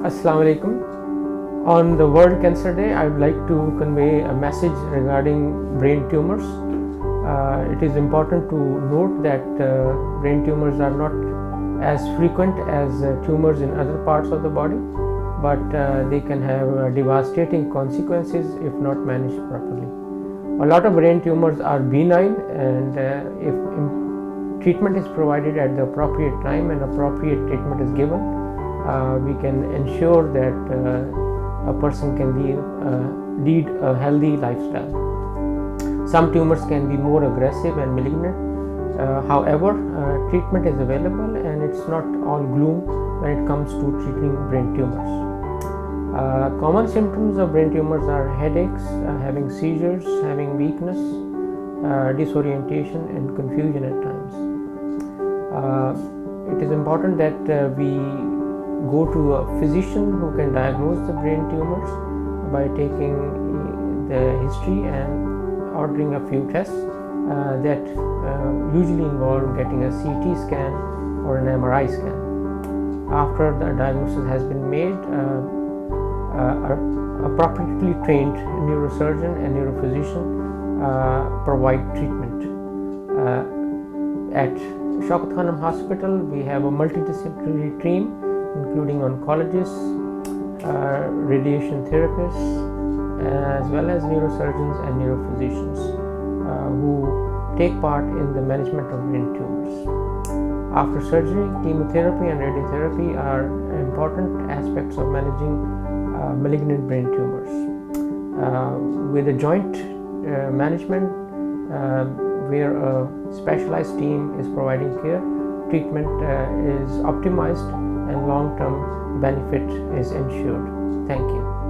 Assalamu alaikum. On the World Cancer Day, I would like to convey a message regarding brain tumors. It is important to note that brain tumors are not as frequent as tumors in other parts of the body, but they can have devastating consequences if not managed properly. A lot of brain tumors are benign, and if treatment is provided at the appropriate time and appropriate treatment is given, we can ensure that a person can lead a healthy lifestyle. Some tumors can be more aggressive and malignant. However, treatment is available, and it's not all gloom when it comes to treating brain tumors. Common symptoms of brain tumors are headaches, having seizures, having weakness, disorientation and confusion at times. It is important that we go to a physician who can diagnose the brain tumors by taking the history and ordering a few tests that usually involve getting a CT scan or an MRI scan. After the diagnosis has been made, a appropriately trained neurosurgeon and neurophysician provide treatment. At Shaukat Khanum Hospital, we have a multidisciplinary team including oncologists, radiation therapists, as well as neurosurgeons and neurophysicians who take part in the management of brain tumors. After surgery, chemotherapy and radiotherapy are important aspects of managing malignant brain tumors. With a joint management where a specialized team is providing care, treatment is optimized and long-term benefit is ensured. Thank you.